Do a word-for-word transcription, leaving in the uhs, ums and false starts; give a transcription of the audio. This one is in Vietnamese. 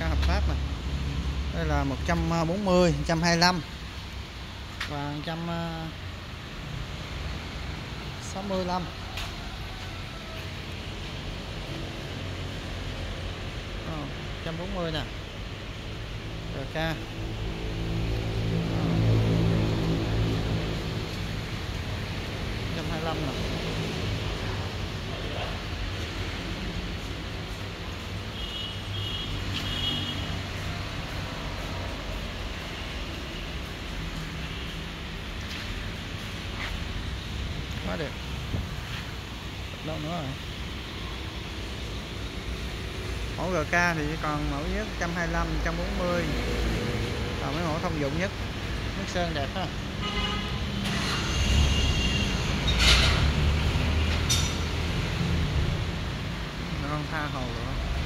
hợp pháp này. Đây là một trăm bốn mươi, một trăm hai mươi lăm và một trăm sáu mươi lăm. một trăm bốn mươi nè. rờ ca. một trăm hai mươi lăm nè. Quá đẹp. Đâu nữa rồi. Mẫu rờ ca thì còn mẫu nhất một trăm hai mươi lăm, một trăm bốn mươi. Còn mấy mẫu thông dụng nhất. Nước sơn đẹp ha. Con tha hồ nữa.